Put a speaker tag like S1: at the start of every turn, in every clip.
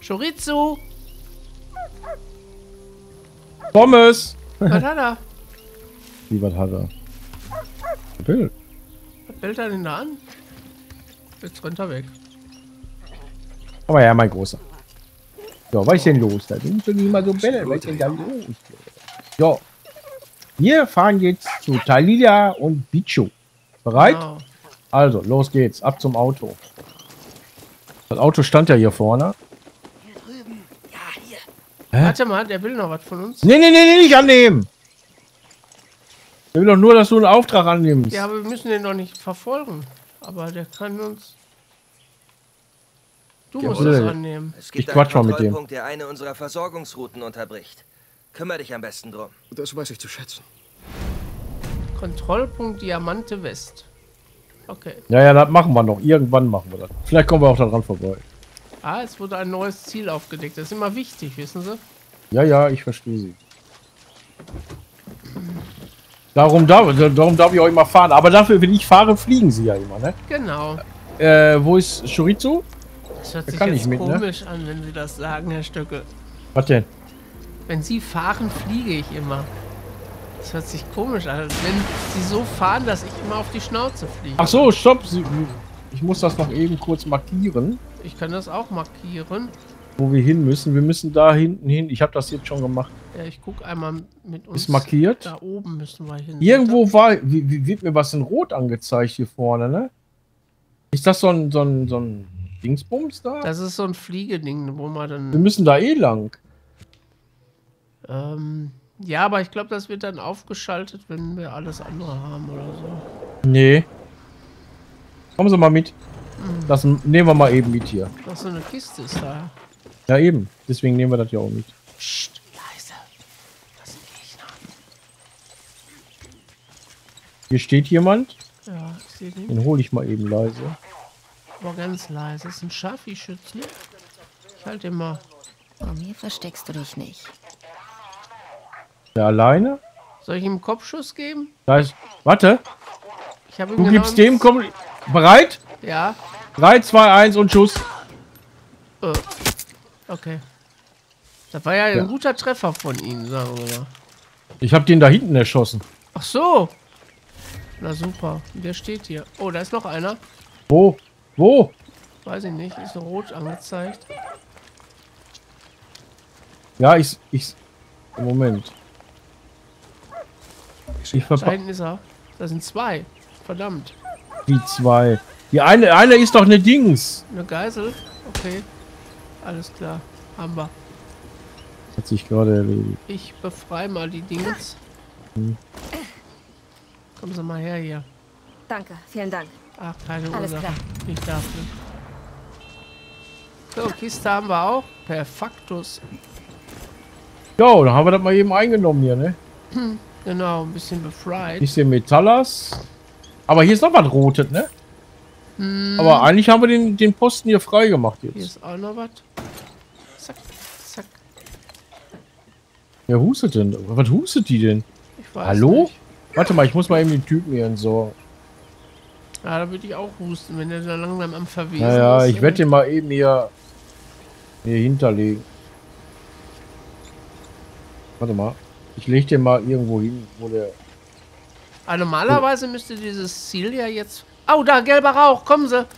S1: Chorizo!
S2: Pommes!
S1: Was hat er?
S2: Wie, was hat er? Bild.
S1: Was bellt er denn da an? Jetzt rennt er weg.
S2: Aber ja, mein Großer. So, was ist denn los? Da sind du nicht mal so bellen. Was ist denn da los? So. Wir fahren jetzt zu Talila und Bicho. Bereit?
S1: Genau.
S2: Also, los geht's. Ab zum Auto. Das Auto stand ja hier vorne.
S3: Hier drüben. Ja, hier.
S2: Hä?
S1: Warte mal, der will noch was von uns.
S2: Nee, nicht annehmen. Ich will doch nur, dass du einen Auftrag annimmst.
S1: Ja, aber wir müssen den doch nicht verfolgen. Aber der kann uns... Du musst
S2: Jawohl.
S1: es annehmen.
S3: Es gibt
S2: Ich quatsch mal
S3: einen
S2: mit dem.
S3: Kontrollpunkt, der eine unserer Versorgungsrouten unterbricht. Kümmere dich am besten drum.
S4: Das weiß ich zu schätzen.
S1: Kontrollpunkt Diamante West. Okay.
S2: Ja, das machen wir noch. Irgendwann machen wir das. Vielleicht kommen wir auch daran vorbei.
S1: Ah, es wurde ein neues Ziel aufgedeckt. Das ist immer wichtig, wissen Sie?
S2: Ja, ich verstehe Sie. Darum darf ich auch immer fahren. Aber dafür, wenn ich fahre, fliegen Sie ja immer, ne?
S1: Genau.
S2: Wo ist Chorizo?
S1: Das hört
S2: Der
S1: sich
S2: kann
S1: jetzt
S2: nicht mit, ne?
S1: komisch an, wenn Sie das sagen, Herr Stöckel.
S2: Was denn?
S1: Wenn Sie fahren, fliege ich immer. Das hört sich komisch an, als wenn Sie so fahren, dass ich immer auf die Schnauze fliege.
S2: Ach so, stopp. Ich muss das noch eben kurz markieren,
S1: Ich kann das auch markieren.
S2: wo wir hin müssen. Wir müssen da hinten hin. Ich habe das jetzt schon gemacht.
S1: Ja, ich gucke einmal mit uns.
S2: Ist markiert.
S1: Da oben müssen wir hin.
S2: Irgendwo war, wie wird mir was in Rot angezeigt hier vorne, ne? Ist das so ein Dingsbums da?
S1: Das ist so ein Fliegeding, wo man
S2: Wir
S1: dann...
S2: müssen da eh lang.
S1: Ja, aber ich glaube, das wird dann aufgeschaltet, wenn wir alles andere haben oder so.
S2: Nee. Kommen Sie mal mit. Das nehmen wir mal eben mit hier.
S1: Ach, so eine Kiste ist da.
S2: Ja, eben. Deswegen nehmen wir das ja auch mit.
S1: Psst, leise. Das sind Gegner.
S2: Hier steht jemand.
S1: Ja, ich sehe den.
S2: Den hole ich mal eben leise.
S1: Aber ganz leise. Das ist ein Schafi-Schützen. Ich halte den mal.
S5: Vor mir versteckst du dich nicht.
S2: Der alleine?
S1: Soll ich ihm einen Kopfschuss geben?
S2: Da ist. Warte.
S1: Ich habe ihm
S2: Du
S1: genau
S2: gibst dem. Komm. Bereit?
S1: Ja.
S2: 3, 2, 1 und Schuss.
S1: Okay. Das war ja
S2: Ja.
S1: ein guter Treffer von Ihnen, sagen wir mal.
S2: Ich habe den da hinten erschossen.
S1: Ach so. Na super. Der steht hier. Oh, da ist noch einer.
S2: Wo? Wo?
S1: Weiß ich nicht. Ist rot angezeigt.
S2: Ja, ich. Moment. Ich
S1: Da
S2: verpacke
S1: hinten ist er. Da sind zwei. Verdammt.
S2: die 2. Die eine ist doch eine Dings.
S1: Eine Geisel? Okay. Alles klar. Haben wir.
S2: Hat sich gerade erledigt.
S1: Ich befreie mal die Dings. Kommen Sie mal her hier.
S5: Danke, vielen Dank.
S1: Ach, keine
S5: Alles
S1: Ursache.
S5: klar.
S1: Ich darf nicht. So, Kiste haben wir auch. Perfaktus.
S2: Jo, dann haben wir das mal eben eingenommen hier, ne?
S1: Genau, ein bisschen befreit.
S2: Bisschen Metallas. Aber hier ist noch was Rotes, ne? Aber eigentlich haben wir den Posten hier frei gemacht
S1: Hier
S2: jetzt.
S1: ist auch noch was. Zack, zack.
S2: Wer hustet denn? Was hustet die denn?
S1: Ich weiß
S2: Hallo?
S1: nicht.
S2: Warte mal, ich muss mal eben den Typen hier entsorgen.
S1: Ja, da würde ich auch husten, wenn der da langsam am Verwesen
S2: Naja,
S1: ist.
S2: ich werde den mal eben hier hinterlegen. Warte mal. Ich lege den mal irgendwo hin, wo der...
S1: Normalerweise müsste dieses Ziel ja jetzt... Oh, da, gelber Rauch, kommen Sie.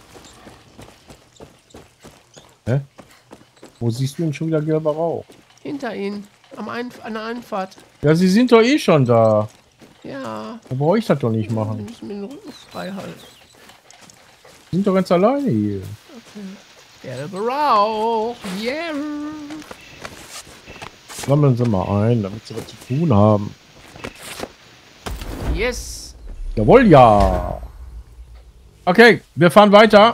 S2: Hä? Wo siehst du denn schon wieder gelber Rauch?
S1: Hinter Ihnen, an der Einfahrt.
S2: Ja, sie sind doch eh schon da.
S1: Ja,
S2: Da brauche ich das doch nicht
S1: Sie
S2: machen.
S1: müssen mir den Rücken frei halten.
S2: Sie sind doch ganz alleine hier.
S1: Gelber Rauch, yeah.
S2: Sammeln Sie mal ein, damit Sie was zu tun haben.
S1: Yes.
S2: Jawohl, ja. Okay, wir fahren weiter.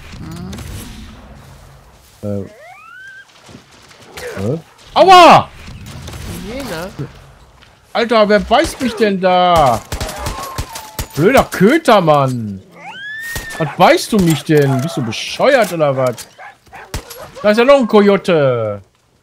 S2: Aua!
S1: Jene.
S2: Alter, wer beißt mich denn da? Blöder Köter, Mann. Was beißt du mich denn? Bist du bescheuert oder was? Da ist ja noch ein Kojote.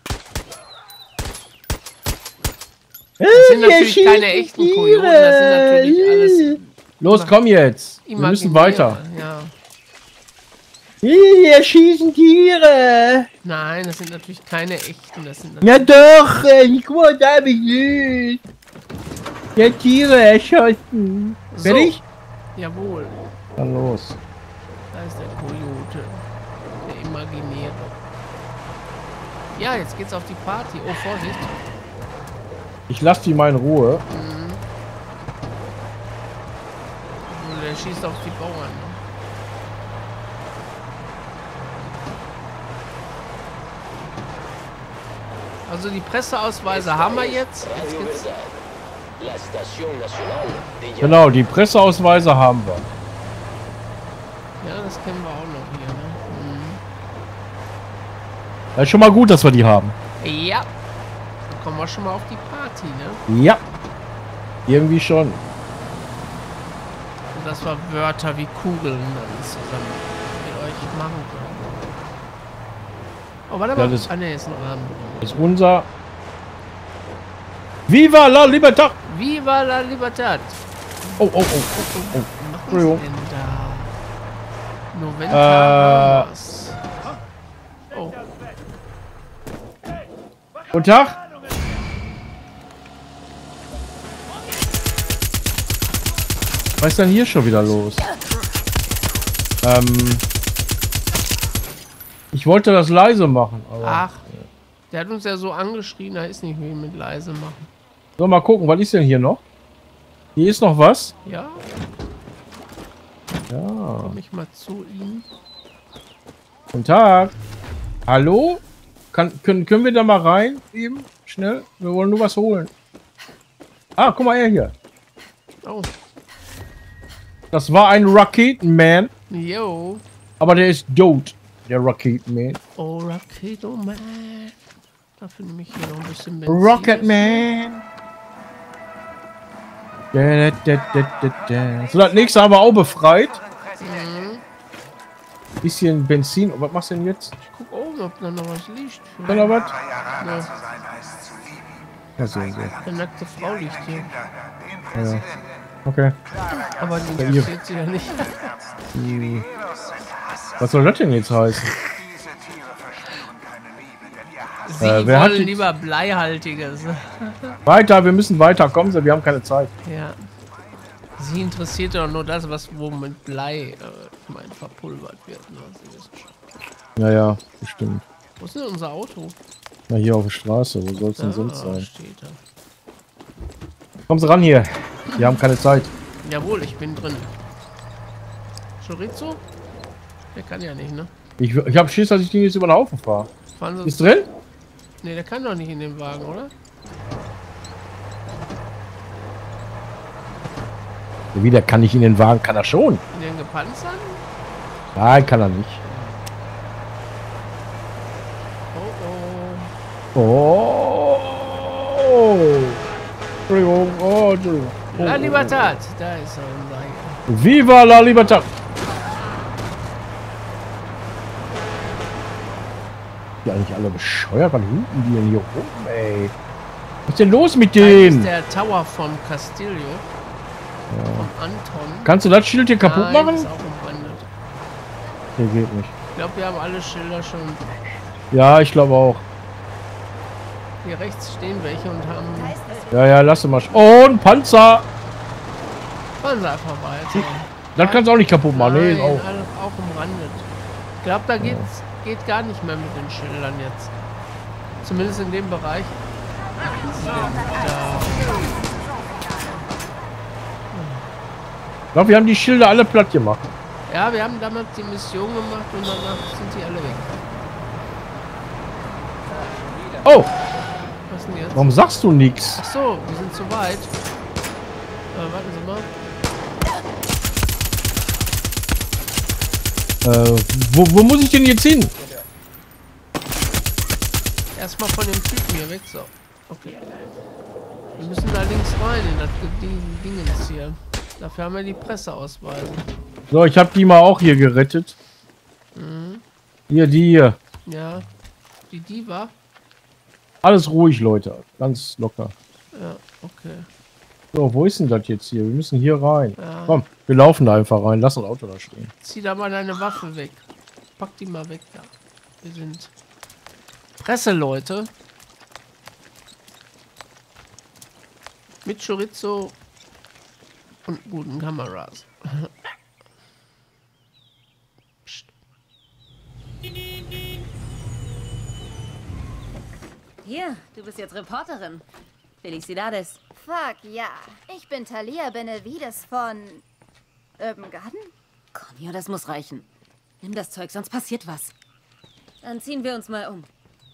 S1: Das sind natürlich keine echten Kojoten, das sind natürlich alles...
S2: Los, komm jetzt. Wir müssen
S1: Imaginäre,
S2: weiter.
S1: Ja.
S2: Hier schießen Tiere.
S1: Nein, das sind natürlich keine echten. Das sind
S2: Ja doch, guck mal, da hab ich süß. Ja, Tiere erschossen.
S1: so.
S2: Fertig?
S1: Jawohl.
S2: Dann los.
S1: Da ist der Coyote. Der imaginäre. Ja, jetzt geht's auf die Party. Oh, Vorsicht.
S2: Ich lasse die mal in Ruhe.
S1: Oh, der schießt auf die Bauern. Ne? Also die Presseausweise haben wir jetzt. Jetzt gibt's
S2: Genau, die Presseausweise haben wir.
S1: ja, das kennen wir auch noch hier. Ne?
S2: Das ist schon mal gut, dass wir die haben.
S1: Ja. Dann kommen wir schon mal auf die Party, ne?
S2: Ja. Irgendwie schon.
S1: Und das war Wörter wie Kugeln dann zusammen mit euch machen können. Oh, warte mal.
S2: Ja, das-
S1: Ah, ne, ist ein Rahmen.
S2: Das ist unser... Viva la Libertad!
S1: Viva la Libertad!
S2: Oh, oh, oh, oh, oh.
S1: Was machen
S2: Entschuldigung.
S1: Sie denn da? Noventa. Oh,
S2: Guten Tag. Was ist denn hier schon wieder los? Ich wollte das leise machen, aber...
S1: ach. Der hat uns ja so angeschrien, da ist nicht viel mit leise machen.
S2: So, mal gucken, was ist denn hier noch? Hier ist noch was?
S1: Ja,
S2: Ja.
S1: komm ich mal zu ihm.
S2: Guten Tag. Hallo? Können wir da mal rein? Eben? Schnell? Wir wollen nur was holen. Ah, guck mal her hier.
S1: Oh,
S2: Das war ein Raketenman,
S1: yo.
S2: aber der ist tot. Der Raketenman.
S1: Oh, Raketo Man. Dafür nehme ich hier noch ein bisschen Benzin.
S2: Rocketman. So, das nächste haben wir auch befreit. Bisschen Benzin. Und was machst du denn jetzt?
S1: Ich guck oben, ob da noch was liegt.
S2: Ist da noch was?
S1: Ja,
S2: Ja, so.
S1: eine nackte Frau liegt hier.
S2: Ja. Okay.
S1: Aber die
S2: ihr-
S1: interessiert sie ja nicht.
S2: Was soll das denn jetzt heißen?
S1: Sie
S2: wer hat
S1: wollen
S2: die-
S1: lieber Bleihaltiges.
S2: Weiter, wir müssen weiter. Kommen Sie, wir haben keine Zeit.
S1: Ja. Sie interessiert doch nur das, was wo mit Blei verpulvert wird. Ne? Sie wissen schon.
S2: Ja, bestimmt.
S1: Wo ist denn unser Auto?
S2: Na, hier auf der Straße. Wo soll es denn sonst sein?
S1: Steht da.
S2: Kommen Sie ran hier. Wir haben keine Zeit.
S1: Jawohl, ich bin drin. Chorizo? Der kann ja nicht, ne?
S2: Ich habe Schiss, dass ich den jetzt über den Haufen fahre.
S1: Fahren Sie
S2: Ist drin?
S1: Ne, der kann doch nicht in den Wagen, oder?
S2: Wie, der kann nicht in den Wagen? Kann er schon.
S1: In den gepanzerten?
S2: Nein, kann er nicht.
S1: Oh oh.
S2: Oh. Entschuldigung. Oh, Entschuldigung.
S1: La Libertad! Da ist er, unser hier.
S2: Viva la Libertad! Die eigentlich alle bescheuert? Was hupen die denn hier rum, ey? Was ist denn los mit
S1: Da ist
S2: denen?
S1: der Tower vom Castillo. Vom Anton.
S2: Kannst du das Schild hier kaputt
S1: Nein,
S2: machen?
S1: ist auch umwandelt.
S2: Nee, geht nicht.
S1: Ich glaube, wir haben alle Schilder schon.
S2: Ja, ich glaube auch.
S1: Hier rechts stehen welche und haben.
S2: Ja, lass mal. Oh, ein Panzer!
S1: Fahren Sie einfach weiter.
S2: Das kannst du auch nicht kaputt machen. Nee,
S1: Nein,
S2: auch.
S1: auch umrandet. Ich glaube, da geht gar nicht mehr mit den Schildern jetzt. Zumindest in dem Bereich.
S2: Ich glaube, wir haben die Schilder alle platt gemacht.
S1: Ja, wir haben damals die Mission gemacht und danach sind die alle weg.
S2: Oh,
S1: Was denn jetzt?
S2: warum sagst du nichts?
S1: Ach so, wir sind zu weit. Warten Sie mal.
S2: Wo muss ich denn jetzt hin?
S1: Erstmal von dem Typen hier weg, so. Okay. Wir müssen da links rein in das Dingens hier. Dafür haben wir die Presseausweise.
S2: So, ich habe die mal auch hier gerettet. Hier, die hier.
S1: Ja. Die Diva?
S2: Alles ruhig, Leute. Ganz locker.
S1: Ja, okay.
S2: So, wo ist denn das jetzt hier? Wir müssen hier rein.
S1: Ja.
S2: Komm, wir laufen da einfach rein. Lass das Auto da stehen.
S1: Zieh da mal deine Waffe weg. pack die mal weg da. Wir sind Presseleute. Mit Chorizo und guten Kameras. Psst.
S5: Hier, du bist jetzt Reporterin. Felicidades.
S4: Fuck, ja. Ich bin Thalia Benavides von Urban Garden.
S5: Conio, das muss reichen. Nimm das Zeug, sonst passiert was. Dann ziehen wir uns mal um.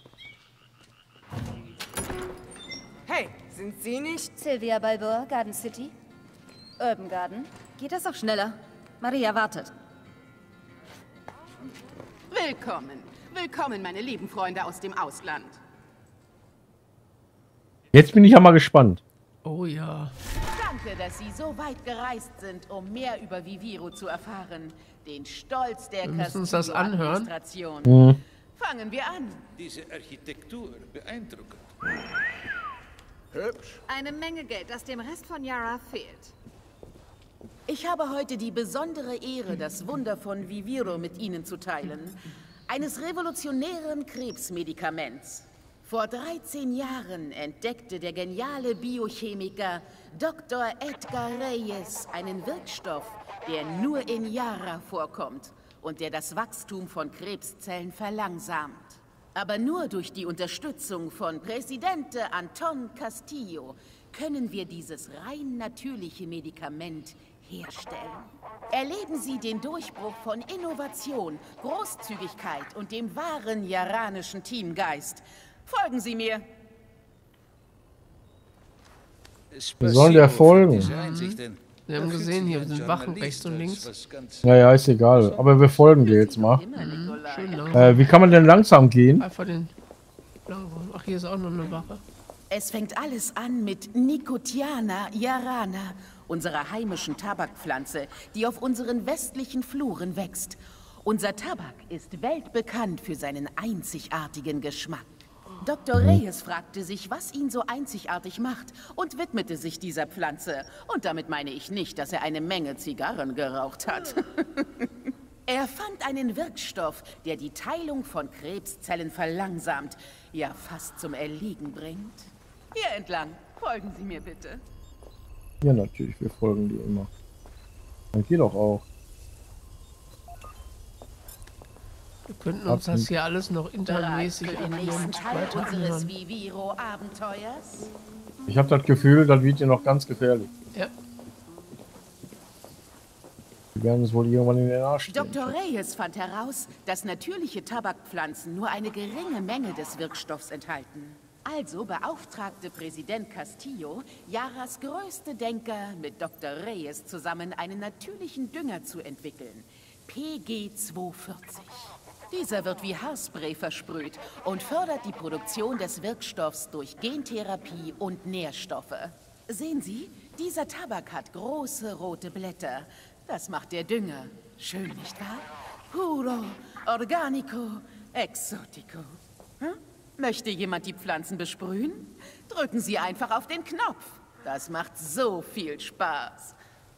S6: Hey, sind Sie nicht?
S4: Sylvia Balboa, Garden City. Urban Garden.
S5: Geht das auch schneller? Maria wartet.
S7: Willkommen. Willkommen, meine lieben Freunde aus dem Ausland.
S2: Jetzt bin ich ja mal gespannt.
S1: Oh ja.
S7: Danke, dass Sie so weit gereist sind, um mehr über Viviro zu erfahren. Den Stolz der
S1: Wir müssen uns das anhören.
S7: Castillo-Administration. Fangen wir an.
S8: Diese Architektur beeindruckend.
S4: Eine Menge Geld, das dem Rest von Yara fehlt.
S7: Ich habe heute die besondere Ehre, das Wunder von Viviro mit Ihnen zu teilen. Eines revolutionären Krebsmedikaments. Vor 13 Jahren entdeckte der geniale Biochemiker Dr. Edgar Reyes einen Wirkstoff, der nur in Yara vorkommt und der das Wachstum von Krebszellen verlangsamt. Aber nur durch die Unterstützung von Presidente Anton Castillo können wir dieses rein natürliche Medikament herstellen. Erleben Sie den Durchbruch von Innovation, Großzügigkeit und dem wahren jaranischen Teamgeist. Folgen Sie mir.
S2: Wir sollen der folgen.
S1: Wir haben gesehen, hier sind Wachen rechts und links.
S2: Naja, ist egal. Aber wir folgen dir jetzt mal.
S1: Schön langsam.
S2: Wie kann man denn langsam gehen?
S1: Einfach den langsam. Ach, hier ist auch noch eine Wache.
S7: Es fängt alles an mit Nicotiana yarana, unserer heimischen Tabakpflanze, die auf unseren westlichen Fluren wächst. Unser Tabak ist weltbekannt für seinen einzigartigen Geschmack. Dr. Reyes fragte sich, was ihn so einzigartig macht und widmete sich dieser Pflanze. Und damit meine ich nicht, dass er eine Menge Zigarren geraucht hat. Er fand einen Wirkstoff, der die Teilung von Krebszellen verlangsamt, ja fast zum Erliegen bringt. Hier entlang. Folgen Sie mir bitte.
S2: Ja, natürlich. Wir folgen dir immer. Dann geh doch auch.
S1: Wir könnten uns das hier alles noch
S7: Bereit
S1: internmäßig
S7: für den
S1: anhören
S7: nächsten
S1: und
S7: Teil
S1: weiter
S7: unseres
S1: anhören.
S7: Viviro-Abenteuers?
S2: Ich habe das Gefühl, das wird dir noch ganz gefährlich.
S1: Ja.
S2: Wir werden es wohl irgendwann in den Arsch stehen.
S7: Dr. Reyes fand heraus, dass natürliche Tabakpflanzen nur eine geringe Menge des Wirkstoffs enthalten. Also beauftragte Präsident Castillo, Yaras größte Denker, mit Dr. Reyes zusammen einen natürlichen Dünger zu entwickeln. PG-240. Dieser wird wie Haarspray versprüht und fördert die Produktion des Wirkstoffs durch Gentherapie und Nährstoffe. Sehen Sie, dieser Tabak hat große rote Blätter. Das macht der Dünger. Schön, nicht wahr? Puro, organico, exotico. Hm? Möchte jemand die Pflanzen besprühen? Drücken Sie einfach auf den Knopf. Das macht so viel Spaß.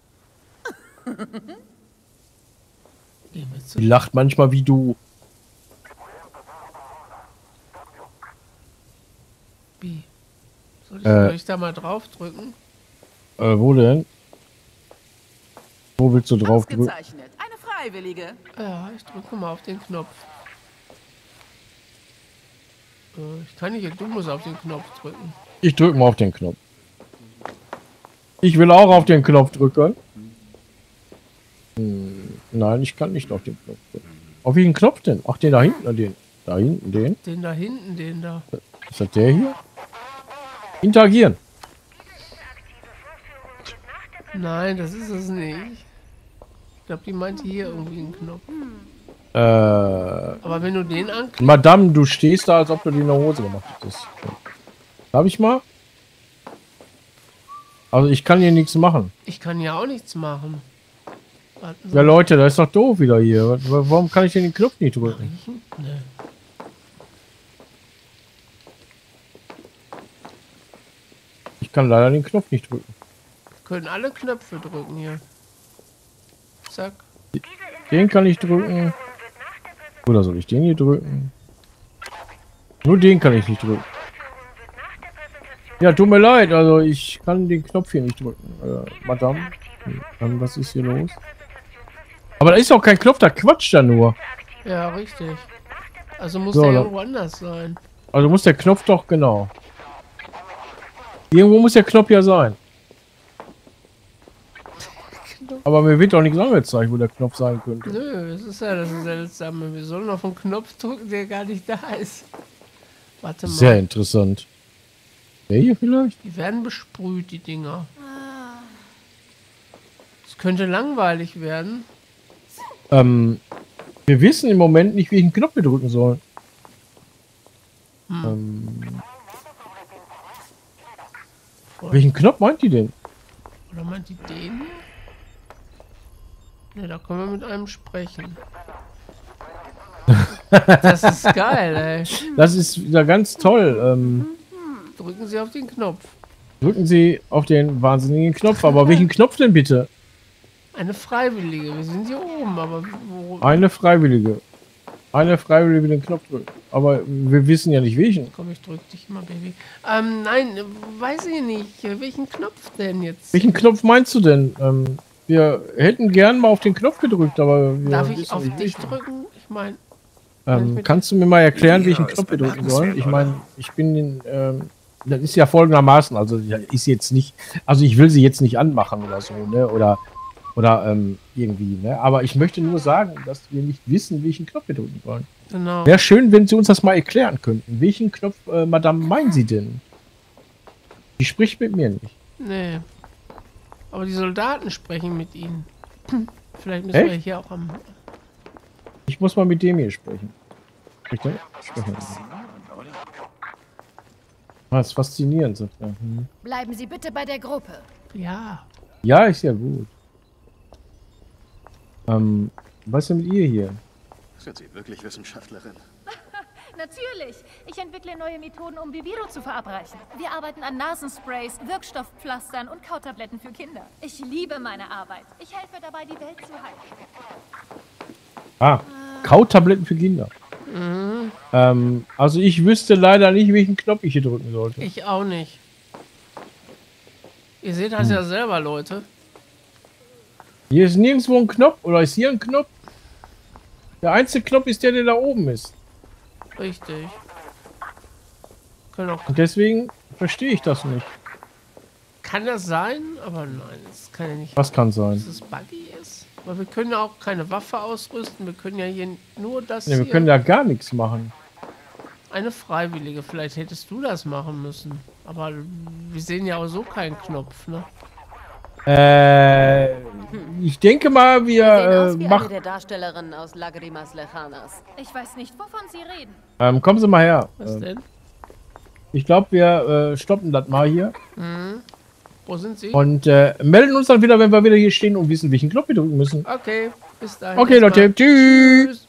S2: Die lacht manchmal wie du.
S1: Wie? Soll ich da mal drauf drücken?
S2: Wo denn? Wo willst du drauf drücken?
S7: Ausgezeichnet. Eine Freiwillige.
S1: Ja, ich drücke mal auf den Knopf. Ich kann nicht, du musst auf den Knopf drücken.
S2: Ich drücke mal auf den Knopf. Ich will auch auf den Knopf drücken. Nein, ich kann nicht auf den Knopf drücken. Auf welchen Knopf denn? Ach, den da hinten, den. Da hinten, den.
S1: Den da hinten, den da.
S2: Ist das der hier? Interagieren.
S1: Nein, das ist es nicht. Ich glaube, die meinte hier irgendwie einen Knopf. Aber wenn du den anklickst...
S2: Madame, du stehst da, als ob du dir eine Hose gemacht hättest. Darf ich mal? Also ich kann hier nichts machen.
S1: Ich kann ja auch nichts machen. Warten Sie
S2: Ja
S1: mal.
S2: Leute, das ist doch doof wieder hier. Warum kann ich denn den Knopf nicht drücken?
S1: Nee.
S2: Ich kann leider den Knopf nicht drücken.
S1: Wir können alle Knöpfe drücken hier. Zack.
S2: Den kann ich drücken. Oder soll ich den hier drücken? Nur den kann ich nicht drücken. Ja, tut mir leid, also ich kann den Knopf hier nicht drücken. Madame, was ist hier los? Aber da ist auch kein Knopf, da quatscht er nur.
S1: Ja, richtig. Also muss
S2: So,
S1: der
S2: da-
S1: irgendwo anders sein.
S2: Also muss der Knopf doch, genau. Irgendwo muss der Knopf ja sein. Aber mir wird doch nichts angezeigt, wo der Knopf sein könnte.
S1: Nö, das ist ja das Seltsame. Wir sollen auf einen Knopf drücken, der gar nicht da ist. Warte mal.
S2: Sehr interessant. Der hier vielleicht?
S1: Die werden besprüht, die Dinger. Es könnte langweilig werden.
S2: Wir wissen im Moment nicht, welchen Knopf wir drücken sollen. Welchen Knopf meint die denn?
S1: Oder meint die den hier? Ne, da können wir mit einem sprechen. Das ist geil, ey.
S2: Das ist wieder ganz toll.
S1: Drücken Sie auf den Knopf.
S2: Drücken Sie auf den wahnsinnigen Knopf. Aber welchen Knopf denn bitte?
S1: Eine Freiwillige. Wir sind hier oben, aber wo...
S2: Eine Freiwillige. Eine Freiwillige den Knopf drücken. Aber wir wissen ja nicht welchen.
S1: Komm, ich drück dich mal, Baby. Nein, weiß ich nicht. Welchen Knopf denn jetzt?
S2: Welchen Knopf meinst du denn? Wir hätten gern mal auf den Knopf gedrückt, aber wir
S1: Darf ich
S2: wissen
S1: auf
S2: nicht
S1: dich
S2: welchen.
S1: drücken? Ich meine...
S2: Kannst du mir mal erklären, welchen Knopf wir drücken sollen? Ich meine, ich bin das ist ja folgendermaßen, also ja, ist jetzt nicht, also ich will sie jetzt nicht anmachen oder so, ne? Oder irgendwie, ne? Aber ich möchte nur sagen, dass wir nicht wissen, welchen Knopf wir drücken wollen.
S1: Genau.
S2: Wäre schön, wenn Sie uns das mal erklären könnten. Welchen Knopf, Madame, meinen Sie denn? Die spricht mit mir nicht.
S1: Nee. Aber die Soldaten sprechen mit ihnen. Vielleicht müssen wir
S2: Echt?
S1: hier auch am...
S2: Ich muss mal mit dem hier sprechen. Sprechen. Das ist faszinierend, sagt er.
S4: Bleiben Sie bitte bei der Gruppe.
S1: Ja.
S2: Ja, ist ja gut. Was ist denn mit ihr hier?
S9: Sind Sie wirklich Wissenschaftlerin?
S4: Natürlich. Ich entwickle neue Methoden, um Viviro zu verabreichen. Wir arbeiten an Nasensprays, Wirkstoffpflastern und Kautabletten für Kinder. Ich liebe meine Arbeit. Ich helfe dabei, die Welt zu heilen.
S2: Kautabletten für Kinder. Also ich wüsste leider nicht, welchen Knopf ich hier drücken sollte.
S1: Ich auch nicht. Ihr seht das ja selber, Leute.
S2: Hier ist nirgendwo ein Knopf. Oder ist hier ein Knopf? Der einzige Knopf ist der da oben ist.
S1: Richtig. Können auch...
S2: Und deswegen verstehe ich das nicht.
S1: Kann das sein? Aber nein, das kann ja nicht...
S2: Was kann sein?
S1: Dass es buggy ist. Aber wir können ja auch keine Waffe ausrüsten. Wir können ja hier nur das
S2: Ne, wir
S1: hier...
S2: können da gar nichts machen.
S1: Eine Freiwillige. Vielleicht hättest du das machen müssen. Aber wir sehen ja auch so keinen Knopf, ne?
S2: Ich denke mal,
S5: Sie sehen aus wie eine
S2: machen...
S5: der Darstellerinnen aus Lágrimas Lejanas.
S4: Ich weiß nicht, wovon Sie reden.
S2: kommen Sie mal her.
S1: Was denn?
S2: Ich glaube, wir stoppen das mal hier.
S1: Wo sind sie?
S2: Und melden uns dann wieder, wenn wir wieder hier stehen und wissen, welchen Knopf wir drücken müssen.
S1: Okay, bis dahin.
S2: Okay,
S1: erstmal.
S2: Leute. Tschüss.